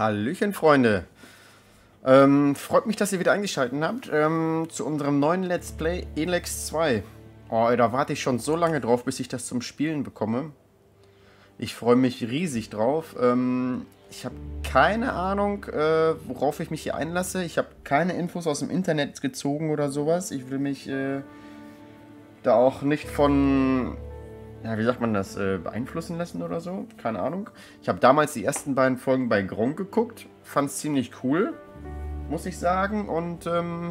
Hallöchen, Freunde. Freut mich, dass ihr wieder eingeschaltet habt zu unserem neuen Let's Play Elex 2. Oh, da warte ich schon so lange drauf, bis ich das zum Spielen bekomme. Ich freue mich riesig drauf. Ich habe keine Ahnung, worauf ich mich hier einlasse. Ich habe keine Infos aus dem Internet gezogen oder sowas. Ich will mich da auch nicht von, ja, wie sagt man das, beeinflussen lassen oder so. Keine Ahnung. Ich habe damals die ersten beiden Folgen bei Gronkh geguckt. Fand es ziemlich cool, muss ich sagen. Und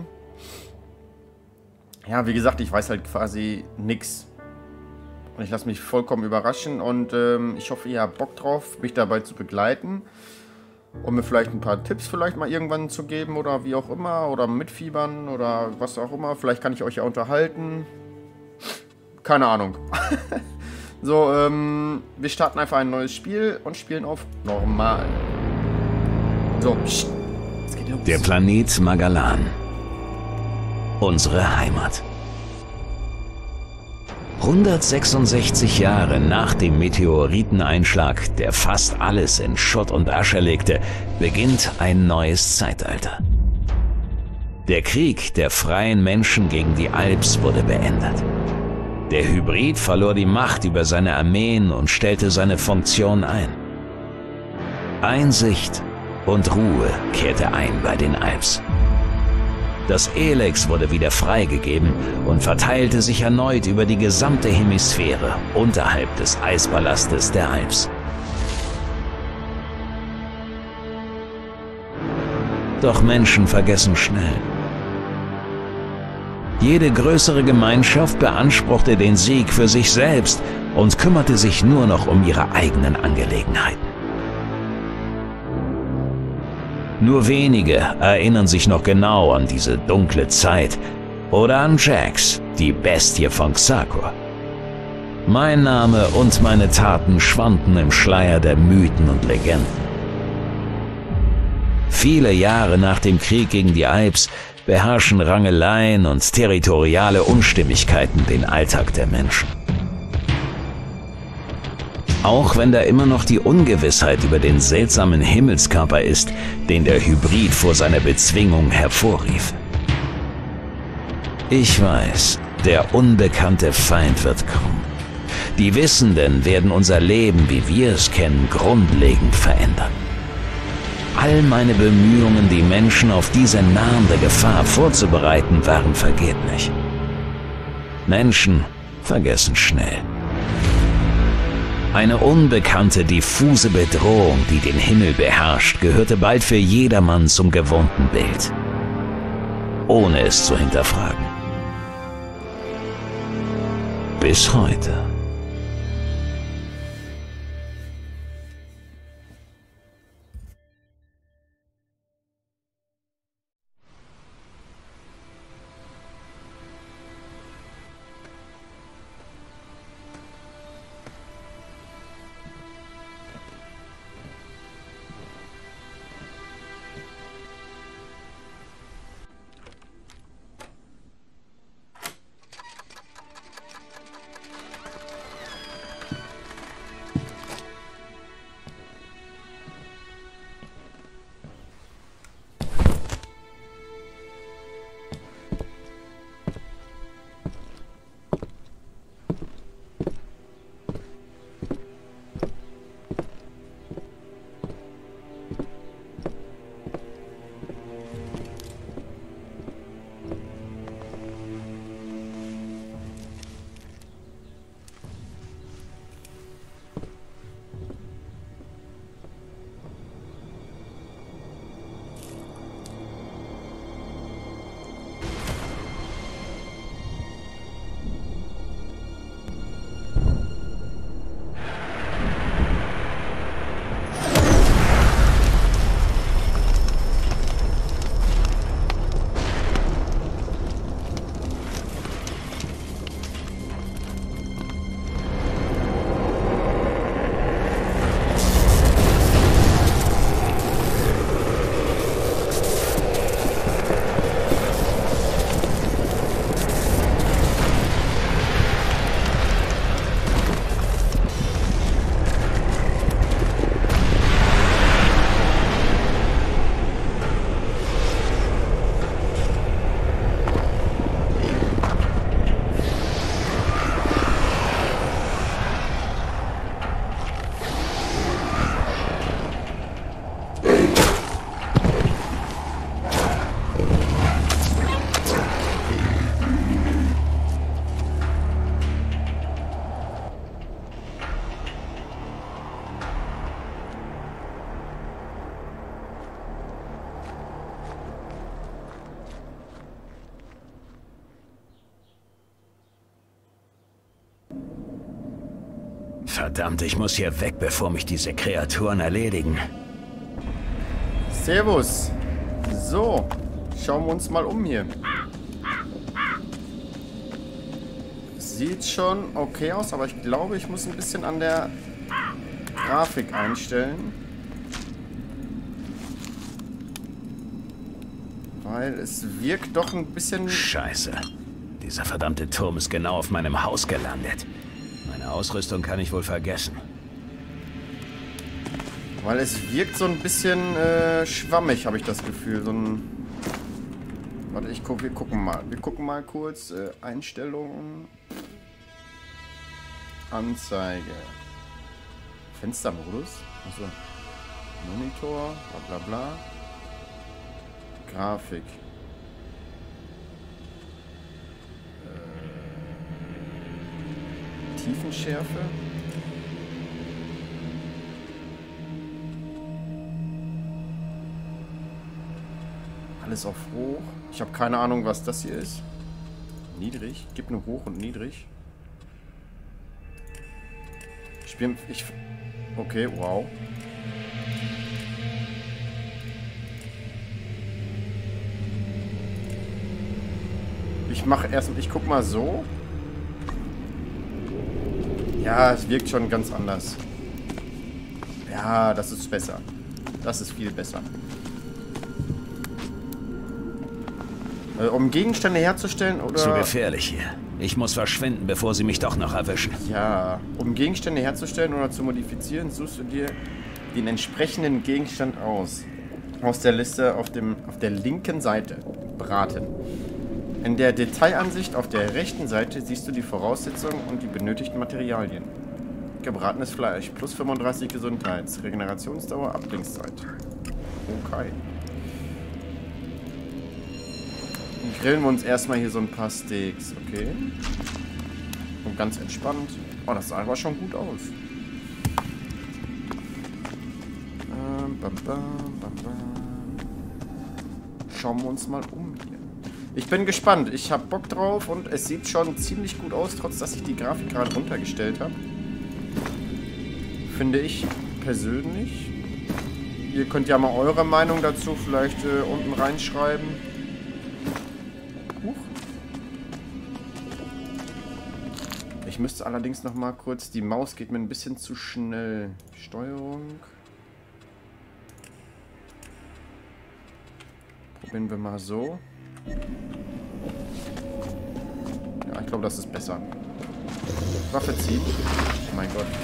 ja, wie gesagt, ich weiß halt quasi nix. Und ich lasse mich vollkommen überraschen. Und ich hoffe, ihr habt Bock drauf, mich dabei zu begleiten. Und mir vielleicht ein paar Tipps vielleicht mal irgendwann zu geben oder wie auch immer. Oder mitfiebern oder was auch immer. Vielleicht kann ich euch ja unterhalten. Keine Ahnung. So, wir starten einfach ein neues Spiel und spielen auf normal. So, pssst. Jetzt geht los. Der Planet Magalan. Unsere Heimat. 166 Jahre nach dem Meteoriteneinschlag, der fast alles in Schutt und Asche legte, beginnt ein neues Zeitalter. Der Krieg der freien Menschen gegen die Alps wurde beendet. Der Hybrid verlor die Macht über seine Armeen und stellte seine Funktion ein. Einsicht und Ruhe kehrte ein bei den Alps. Das Elex wurde wieder freigegeben und verteilte sich erneut über die gesamte Hemisphäre unterhalb des Eispalastes der Alps. Doch Menschen vergessen schnell. Jede größere Gemeinschaft beanspruchte den Sieg für sich selbst und kümmerte sich nur noch um ihre eigenen Angelegenheiten. Nur wenige erinnern sich noch genau an diese dunkle Zeit oder an Jax, die Bestie von Xakor. Mein Name und meine Taten schwanden im Schleier der Mythen und Legenden. Viele Jahre nach dem Krieg gegen die Alps beherrschen Rangeleien und territoriale Unstimmigkeiten den Alltag der Menschen. Auch wenn da immer noch die Ungewissheit über den seltsamen Himmelskörper ist, den der Hybrid vor seiner Bezwingung hervorrief. Ich weiß, der unbekannte Feind wird kommen. Die Wissenden werden unser Leben, wie wir es kennen, grundlegend verändern. All meine Bemühungen, die Menschen auf diese nahende Gefahr vorzubereiten, waren vergeblich. Menschen vergessen schnell. Eine unbekannte, diffuse Bedrohung, die den Himmel beherrscht, gehörte bald für jedermann zum gewohnten Bild, ohne es zu hinterfragen. Bis heute. Verdammt, ich muss hier weg, bevor mich diese Kreaturen erledigen. Servus. So, schauen wir uns mal um hier. Sieht schon okay aus, aber ich glaube, ich muss ein bisschen an der Grafik einstellen. Weil es wirkt doch ein bisschen... Scheiße. Dieser verdammte Turm ist genau auf meinem Haus gelandet. Meine Ausrüstung kann ich wohl vergessen. Weil es wirkt so ein bisschen schwammig, habe ich das Gefühl. So ein... Warte, wir gucken mal. Wir gucken mal kurz. Einstellungen. Anzeige. Fenstermodus. Also Monitor. Bla bla bla. Grafik. Tiefenschärfe. Alles auf hoch. Ich habe keine Ahnung, was das hier ist. Niedrig. Gib nur hoch und niedrig. Okay, wow. Ich guck mal so. Ja, es wirkt schon ganz anders. Ja, das ist besser. Das ist viel besser. Um Gegenstände herzustellen oder... Zu gefährlich hier. Ich muss verschwinden, bevor sie mich doch noch erwischen. Ja, um Gegenstände herzustellen oder zu modifizieren, suchst du dir den entsprechenden Gegenstand aus. Aus der Liste auf der linken Seite. Braten. In der Detailansicht auf der rechten Seite siehst du die Voraussetzungen und die benötigten Materialien. Gebratenes Fleisch, plus 35 Gesundheits, Regenerationsdauer, Ablingszeit. Okay. Dann grillen wir uns erstmal hier so ein paar Steaks, okay? Und ganz entspannt. Oh, das sah aber schon gut aus. Schauen wir uns mal um hier. Ich bin gespannt. Ich habe Bock drauf und es sieht schon ziemlich gut aus, trotz dass ich die Grafik gerade runtergestellt habe. Finde ich persönlich. Ihr könnt ja mal eure Meinung dazu vielleicht unten reinschreiben. Huch. Ich müsste allerdings noch mal kurz... Die Maus geht mir ein bisschen zu schnell. Steuerung. Probieren wir mal so. Ja, ich glaube, das ist besser. Waffe ziehen. Oh mein Gott.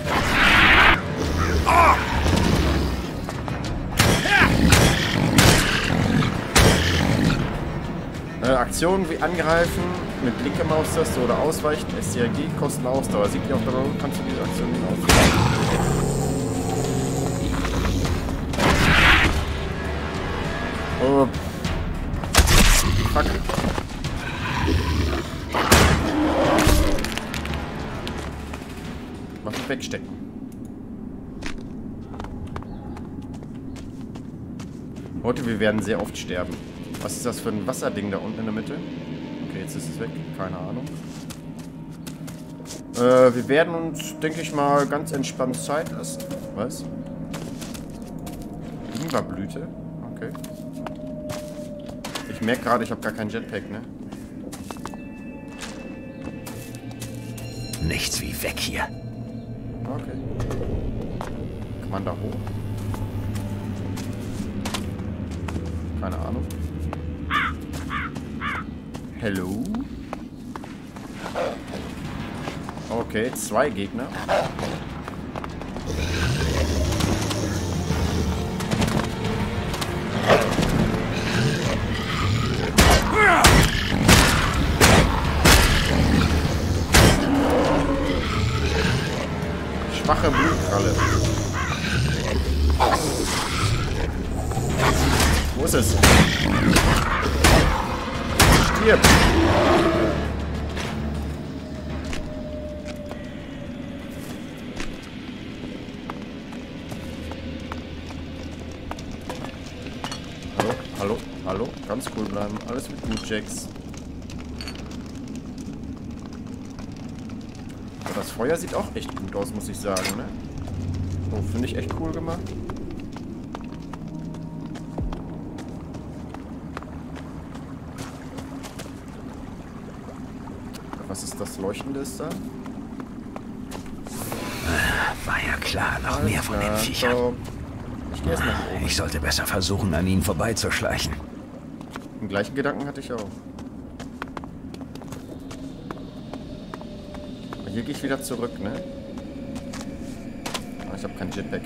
Aktionen wie Angreifen mit linker Maustaste oder Ausweichen, STRG, kosten Ausdauer. Sieg die auf der Rolle, kannst du diese Aktion ausführen. Oh. Fuck. Waffe wegstecken. Leute, wir werden sehr oft sterben. Was ist das für ein Wasserding da unten in der Mitte? Okay, jetzt ist es weg. Keine Ahnung. Wir werden uns, denke ich mal, ganz entspannt Zeit lassen. Was? Ingwerblüte? Okay. Ich merke gerade, ich habe gar kein Jetpack, ne? Nichts wie weg hier. Okay. Kann man da hoch? Keine Ahnung. Hello? Okay, 2 Gegner. Schwache Blutkralle. Wo ist es? Stirb! Hallo, hallo, hallo. Ganz cool bleiben. Alles wird gut, Jax. Aber das Feuer sieht auch echt gut aus, muss ich sagen, ne? Oh, finde ich echt cool gemacht. Was ist das Leuchtende da? War ja klar, noch mehr von den Viechern. So. Ich gehe erstmal oben. Ich sollte besser versuchen, an ihnen vorbeizuschleichen. Den gleichen Gedanken hatte ich auch. Aber hier gehe ich wieder zurück, ne? Ah, ich habe kein Jetpack.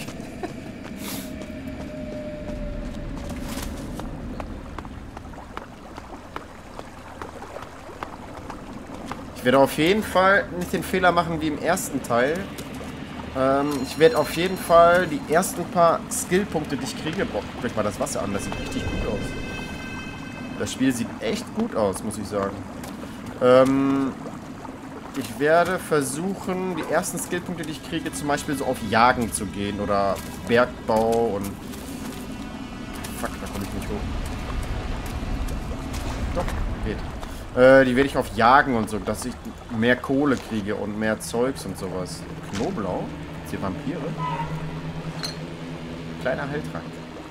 Ich werde auf jeden Fall nicht den Fehler machen wie im ersten Teil. Ich werde auf jeden Fall die ersten paar Skillpunkte, die ich kriege... Boah, guckt euch mal das Wasser an, das sieht richtig gut aus. Das Spiel sieht echt gut aus, muss ich sagen. Ich werde versuchen, die ersten Skillpunkte, die ich kriege, zum Beispiel so auf Jagen zu gehen oder Bergbau und... Fuck, da komme ich nicht hoch. Doch, geht. Die werde ich auf Jagen und so, dass ich mehr Kohle kriege und mehr Zeugs und sowas. Knoblauch? Ist hier Vampire? Kleiner Heiltrank.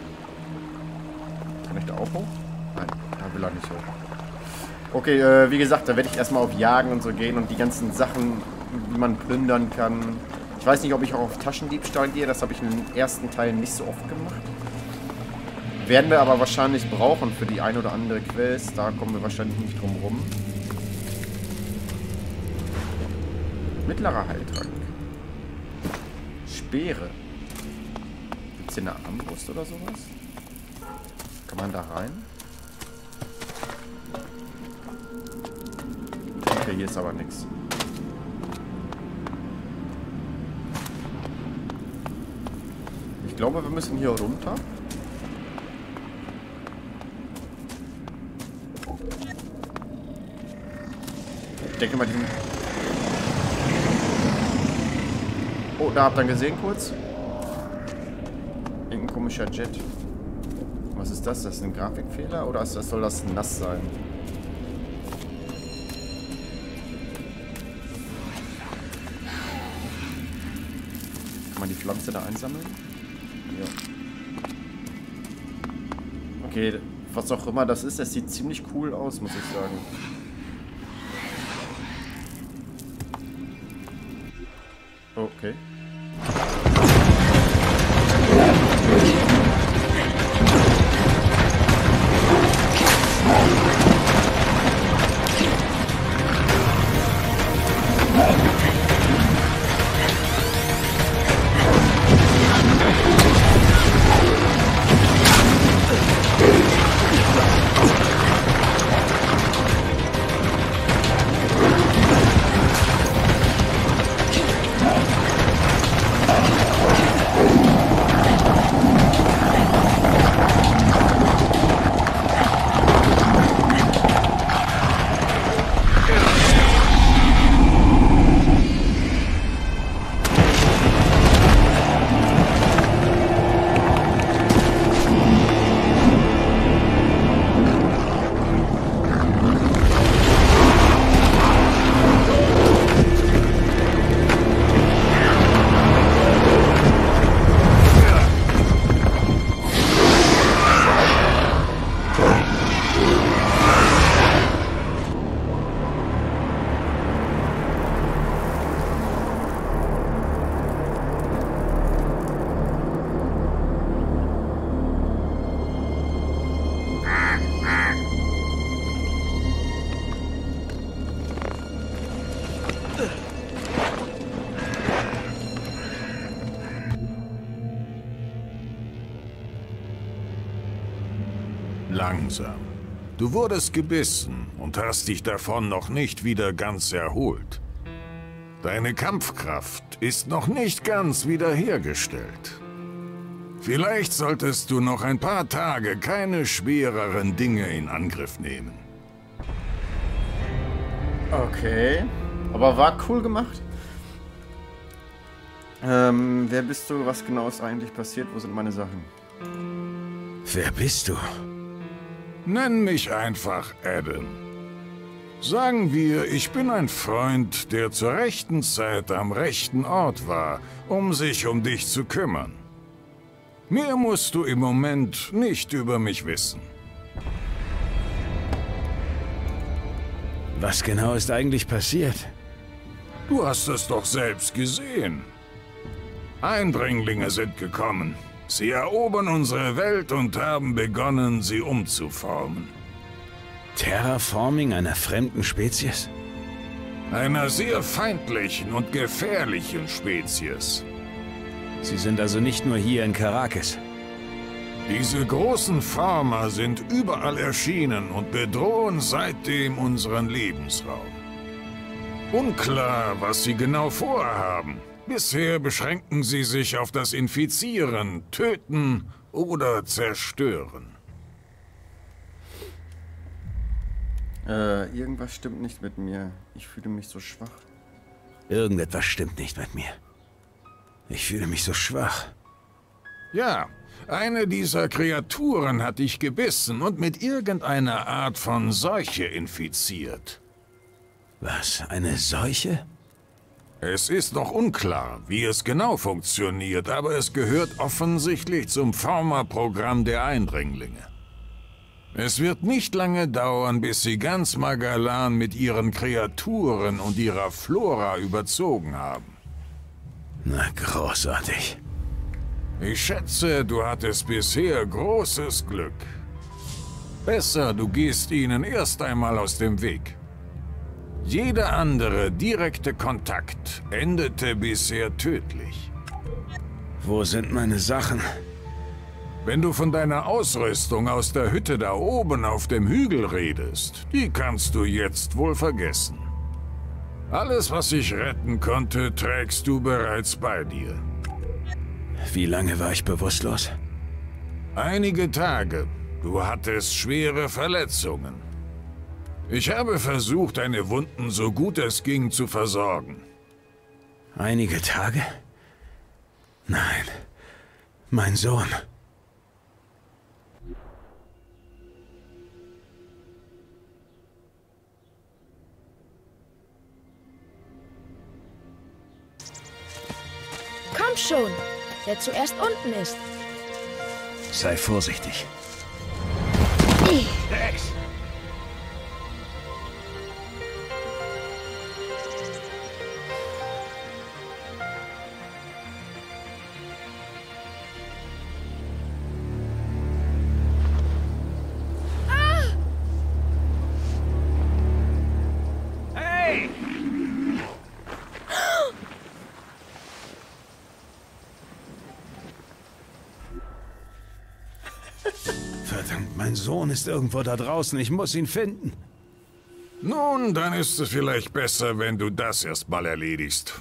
Kann ich da auch hoch? Nein, da will er nicht hoch. Okay, wie gesagt, da werde ich erstmal auf Jagen und so gehen und die ganzen Sachen, wie man plündern kann. Ich weiß nicht, ob ich auch auf Taschendiebstahl gehe, das habe ich in den ersten Teilen nicht so oft gemacht. Werden wir aber wahrscheinlich brauchen für die ein oder andere Quest. Da kommen wir wahrscheinlich nicht drum rum. Mittlerer Heiltrank. Speere. Gibt es hier eine Armbrust oder sowas? Kann man da rein? Okay, hier ist aber nichts. Ich glaube, wir müssen hier runter. Ich denke mal, diesen... Oh, da habt ihr ihn gesehen kurz. Irgendein komischer Jet. Was ist das? Das ist ein Grafikfehler oder soll das nass sein? Kann man die Pflanze da einsammeln? Ja. Okay, was auch immer das ist, das sieht ziemlich cool aus, muss ich sagen. Okay. Langsam. Du wurdest gebissen und hast dich davon noch nicht wieder ganz erholt. Deine Kampfkraft ist noch nicht ganz wiederhergestellt. Vielleicht solltest du noch ein paar Tage keine schwereren Dinge in Angriff nehmen. Okay. Aber war cool gemacht. Wer bist du? Was genau ist eigentlich passiert? Wo sind meine Sachen? Wer bist du? Nenn mich einfach Adam. Sagen wir, ich bin ein Freund, der zur rechten Zeit am rechten Ort war, um sich um dich zu kümmern. Mehr musst du im Moment nicht über mich wissen. Was genau ist eigentlich passiert? Du hast es doch selbst gesehen. Eindringlinge sind gekommen. Sie erobern unsere Welt und haben begonnen, sie umzuformen. Terraforming einer fremden Spezies? Einer sehr feindlichen und gefährlichen Spezies. Sie sind also nicht nur hier in Caracas. Diese großen Former sind überall erschienen und bedrohen seitdem unseren Lebensraum. Unklar, was sie genau vorhaben. Bisher beschränken sie sich auf das Infizieren, Töten oder Zerstören. Irgendwas stimmt nicht mit mir. Ich fühle mich so schwach. Irgendetwas stimmt nicht mit mir. Ich fühle mich so schwach. Ja, eine dieser Kreaturen hat dich gebissen und mit irgendeiner Art von Seuche infiziert. Was, eine Seuche? Es ist noch unklar, wie es genau funktioniert, aber es gehört offensichtlich zum Former-Programm der Eindringlinge. Es wird nicht lange dauern, bis sie ganz Magalan mit ihren Kreaturen und ihrer Flora überzogen haben. Na, großartig. Ich schätze, du hattest bisher großes Glück. Besser, du gehst ihnen erst einmal aus dem Weg. Jeder andere direkte Kontakt endete bisher tödlich. Wo sind meine Sachen? Wenn du von deiner Ausrüstung aus der Hütte da oben auf dem Hügel redest, die kannst du jetzt wohl vergessen. Alles, was ich retten konnte, trägst du bereits bei dir. Wie lange war ich bewusstlos? Einige Tage. Du hattest schwere Verletzungen. Ich habe versucht, deine Wunden so gut es ging zu versorgen. Einige Tage? Nein. Mein Sohn. Komm schon, wer zuerst unten ist. Sei vorsichtig. Dex! Verdammt, mein Sohn ist irgendwo da draußen. Ich muss ihn finden. Nun, dann ist es vielleicht besser, wenn du das erstmal erledigst.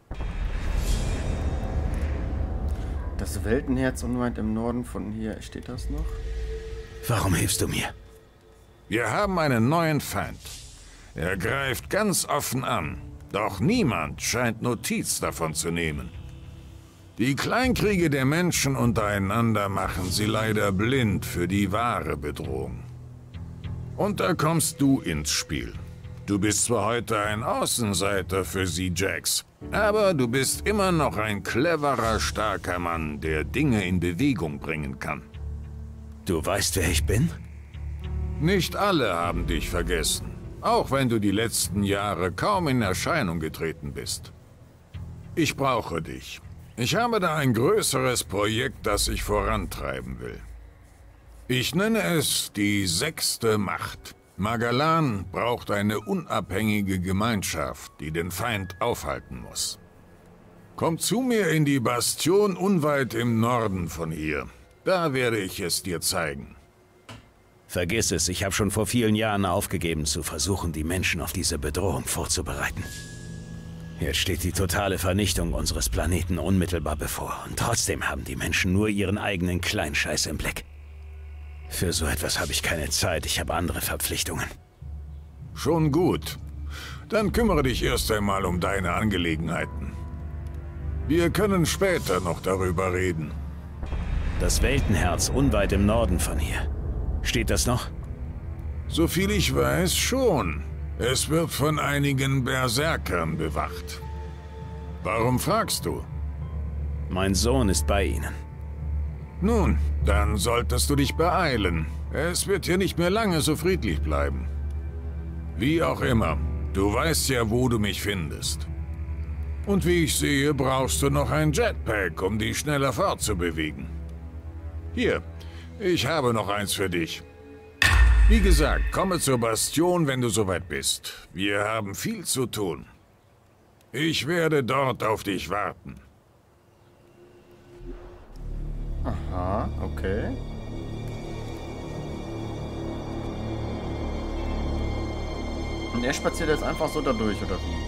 Das Weltenherz unweit im Norden von hier, steht das noch? Warum hilfst du mir? Wir haben einen neuen Feind. Er greift ganz offen an, doch niemand scheint Notiz davon zu nehmen. Die Kleinkriege der Menschen untereinander machen sie leider blind für die wahre Bedrohung. Und da kommst du ins Spiel. Du bist zwar heute ein Außenseiter für sie, Jax, aber du bist immer noch ein cleverer, starker Mann, der Dinge in Bewegung bringen kann. Du weißt, wer ich bin? Nicht alle haben dich vergessen, auch wenn du die letzten Jahre kaum in Erscheinung getreten bist. Ich brauche dich. Ich habe da ein größeres Projekt, das ich vorantreiben will. Ich nenne es die 6. Macht. Magalan braucht eine unabhängige Gemeinschaft, die den Feind aufhalten muss. Komm zu mir in die Bastion unweit im Norden von hier. Da werde ich es dir zeigen. Vergiss es, ich habe schon vor vielen Jahren aufgegeben, zu versuchen, die Menschen auf diese Bedrohung vorzubereiten. Jetzt steht die totale Vernichtung unseres Planeten unmittelbar bevor. Und trotzdem haben die Menschen nur ihren eigenen Kleinscheiß im Blick. Für so etwas habe ich keine Zeit, ich habe andere Verpflichtungen. Schon gut. Dann kümmere dich erst einmal um deine Angelegenheiten. Wir können später noch darüber reden. Das Weltenherz unweit im Norden von hier. Steht das noch? Soviel ich weiß, schon. Es wird von einigen Berserkern bewacht. Warum fragst du? Mein Sohn ist bei ihnen. Nun, dann solltest du dich beeilen. Es wird hier nicht mehr lange so friedlich bleiben. Wie auch immer, du weißt ja, wo du mich findest. Und wie ich sehe, brauchst du noch ein Jetpack, um dich schneller fortzubewegen. Hier, ich habe noch eins für dich. Wie gesagt, komme zur Bastion, wenn du soweit bist. Wir haben viel zu tun. Ich werde dort auf dich warten. Aha, okay. Und er spaziert jetzt einfach so da durch, oder wie?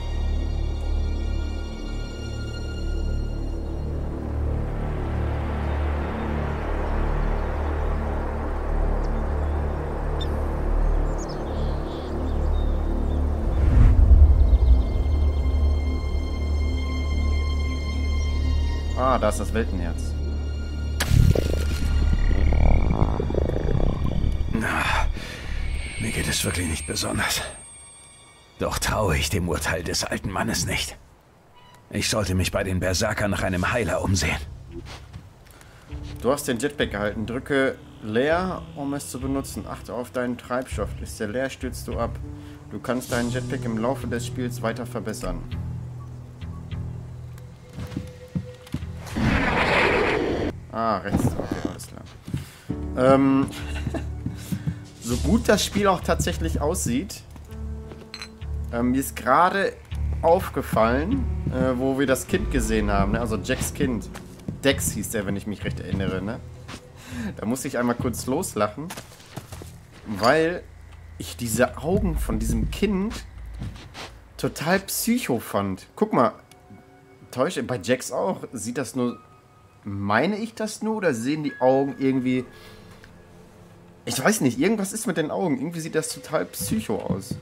Ah, da ist das Weltenherz. Mir geht es wirklich nicht besonders. Doch traue ich dem Urteil des alten Mannes nicht. Ich sollte mich bei den Berserkern nach einem Heiler umsehen. Du hast den Jetpack gehalten. Drücke leer, um es zu benutzen. Achte auf deinen Treibstoff. Ist der leer, stürzt du ab. Du kannst deinen Jetpack im Laufe des Spiels weiter verbessern. Ah, rechts. Okay, alles klar. So gut das Spiel auch tatsächlich aussieht, mir ist gerade aufgefallen, wo wir das Kind gesehen haben, ne? Also Jacks Kind. Dex hieß der, wenn ich mich recht erinnere, ne? Da musste ich einmal kurz loslachen, weil ich diese Augen von diesem Kind total psycho fand. Guck mal, täusche, bei Jax auch, sieht das nur, meine ich das nur, oder sehen die Augen irgendwie, ich weiß nicht, irgendwas ist mit den Augen, irgendwie sieht das total psycho aus.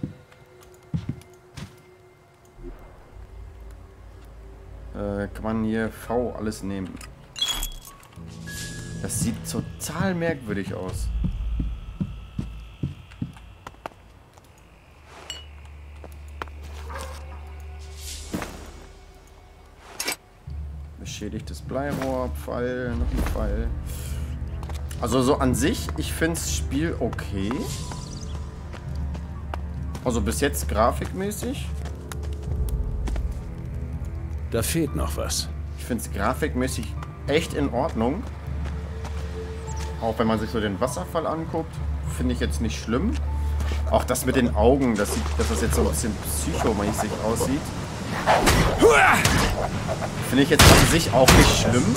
Kann man hier V alles nehmen. Das sieht total merkwürdig aus. Beschädigtes Bleirohr, Pfeil, noch ein Pfeil. Also so an sich, ich finde das Spiel okay. Also bis jetzt grafikmäßig. Da fehlt noch was. Ich finde es grafikmäßig echt in Ordnung. Auch wenn man sich so den Wasserfall anguckt, finde ich jetzt nicht schlimm. Auch das mit den Augen, dass das jetzt so ein bisschen psychomäßig aussieht. Finde ich jetzt an sich auch nicht schlimm.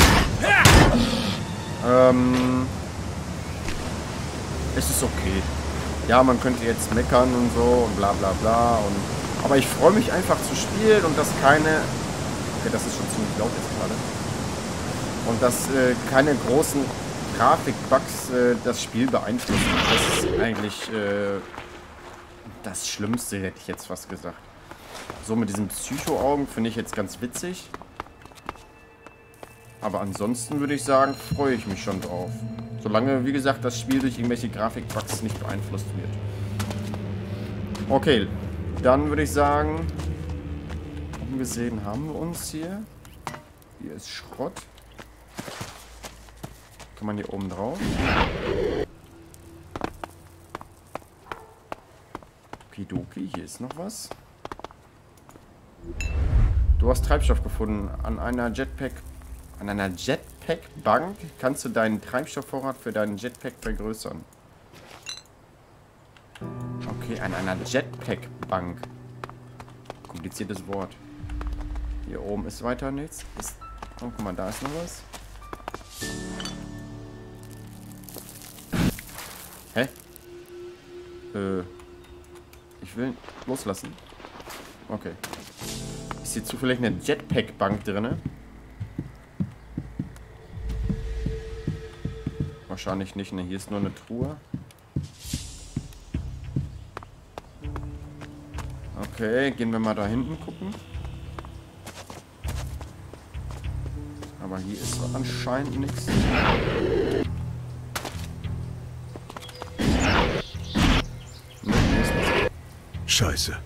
Es ist okay. Ja, man könnte jetzt meckern und so und bla bla bla. Aber ich freue mich einfach zu spielen und dass keine... Okay, das ist schon ziemlich laut jetzt gerade. Und dass keine großen Grafikbugs das Spiel beeinflussen. Das ist eigentlich das Schlimmste, hätte ich jetzt fast gesagt. So mit diesen Psycho-Augen finde ich jetzt ganz witzig. Aber ansonsten würde ich sagen, freue ich mich schon drauf. Solange, wie gesagt, das Spiel durch irgendwelche Grafikbugs nicht beeinflusst wird. Okay, dann würde ich sagen, umgesehen haben wir uns hier. Hier ist Schrott. Kann man hier oben drauf. Okidoki, hier ist noch was. Du hast Treibstoff gefunden. An einer Jetpack-Bank kannst du deinen Treibstoffvorrat für deinen Jetpack vergrößern. Okay, an einer Jetpack-Bank. Kompliziertes Wort. Hier oben ist weiter nichts. Oh, guck mal, da ist noch was. Hä? Ich will loslassen. Okay. Ist hier zufällig eine Jetpack-Bank drin? Wahrscheinlich nicht, ne? Hier ist nur eine Truhe. Okay, gehen wir mal da hinten gucken. Aber hier ist anscheinend nichts. Scheiße.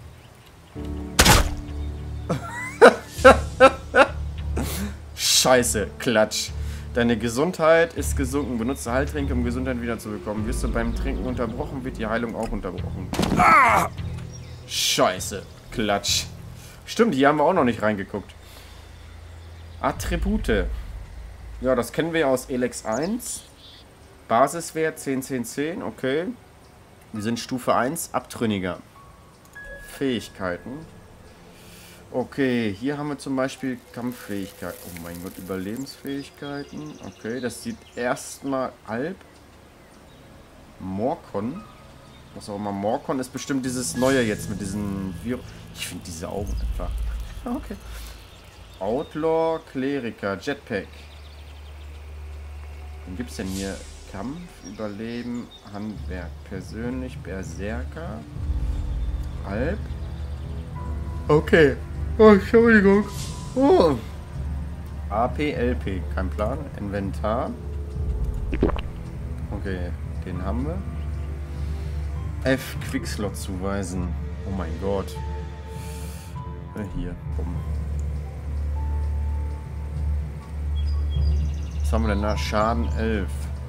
Scheiße, Klatsch. Deine Gesundheit ist gesunken. Benutze Heiltränke, um Gesundheit wiederzubekommen. Wirst du beim Trinken unterbrochen, wird die Heilung auch unterbrochen. Ah! Scheiße, Klatsch. Stimmt, hier haben wir auch noch nicht reingeguckt. Attribute. Ja, das kennen wir aus Elex 1. Basiswert 10, 10, 10, okay. Wir sind Stufe 1, Abtrünniger. Fähigkeiten. Okay, hier haben wir zum Beispiel Kampffähigkeit. Oh mein Gott, Überlebensfähigkeiten. Okay, das sieht erstmal Alp. Morkon. Was auch immer. Morkon ist bestimmt dieses Neue jetzt mit diesen Virus. Ich finde diese Augen einfach. Okay. Outlaw, Kleriker, Jetpack. Wen gibt es denn hier? Kampf, Überleben, Handwerk. Persönlich, Berserker. Alp. Okay. Oh, Entschuldigung. Oh. AP, LP. Kein Plan. Inventar. Okay, den haben wir. F, Quickslot zuweisen. Oh mein Gott. Hier, komm. Was haben wir denn da? Schaden 11.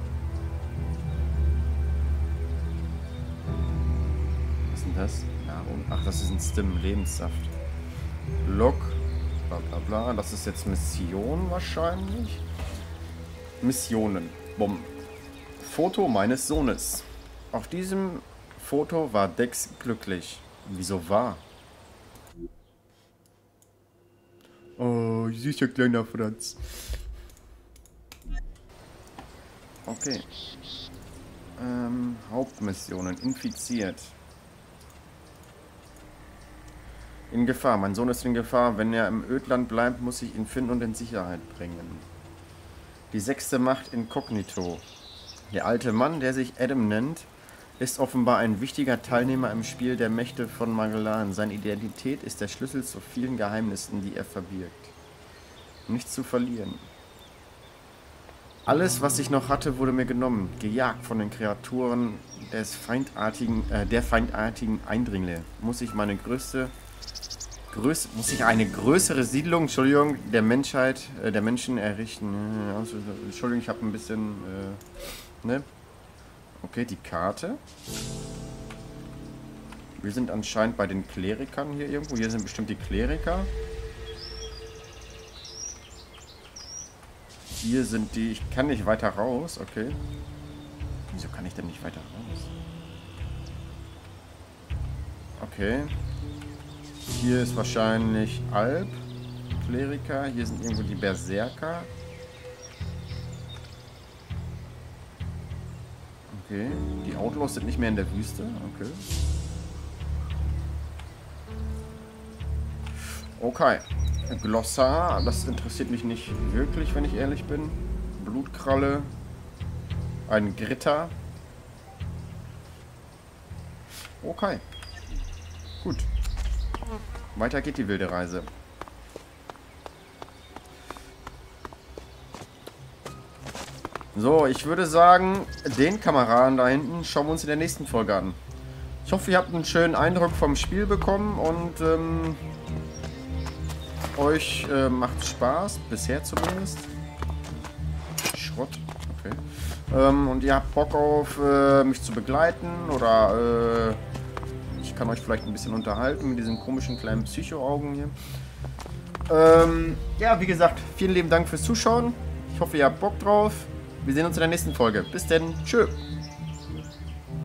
Was ist denn das? Nahrung. Ach, das ist ein Stim, Lebenssaft. Log, bla bla bla. Das ist jetzt Mission wahrscheinlich. Missionen. Bumm. Foto meines Sohnes. Auf diesem Foto war Dex glücklich. Wieso war? Oh, süßer kleiner Franz. Okay. Hauptmissionen. Infiziert. In Gefahr. Mein Sohn ist in Gefahr. Wenn er im Ödland bleibt, muss ich ihn finden und in Sicherheit bringen. Die 6. Macht Inkognito. Der alte Mann, der sich Adam nennt, ist offenbar ein wichtiger Teilnehmer im Spiel der Mächte von Magellan. Seine Identität ist der Schlüssel zu vielen Geheimnissen, die er verbirgt. Nichts zu verlieren. Alles, was ich noch hatte, wurde mir genommen. Gejagt von den Kreaturen der feindartigen Eindringlinge. Muss ich eine größere Siedlung, Entschuldigung, der Menschheit, der Menschen errichten. Entschuldigung, ich habe ein bisschen, ne? Okay, die Karte. Wir sind anscheinend bei den Klerikern hier irgendwo. Hier sind bestimmt die Kleriker. Hier sind die... Ich kann nicht weiter raus, okay. Wieso kann ich denn nicht weiter raus? Okay. Hier ist wahrscheinlich Alp. Kleriker. Hier sind irgendwo die Berserker. Okay. Die Outlaws sind nicht mehr in der Wüste. Okay. Okay. Glossar. Das interessiert mich nicht wirklich, wenn ich ehrlich bin. Blutkralle. Ein Gritter. Okay. Gut. Weiter geht die wilde Reise. So, ich würde sagen, den Kameraden da hinten schauen wir uns in der nächsten Folge an. Ich hoffe, ihr habt einen schönen Eindruck vom Spiel bekommen und euch macht Spaß, bisher zumindest. Schrott, okay. Und ihr habt Bock auf mich zu begleiten oder ich kann euch vielleicht ein bisschen unterhalten mit diesen komischen kleinen Psycho-Augen hier. Ja, wie gesagt, vielen lieben Dank fürs Zuschauen. Ich hoffe, ihr habt Bock drauf. Wir sehen uns in der nächsten Folge. Bis denn. Tschö.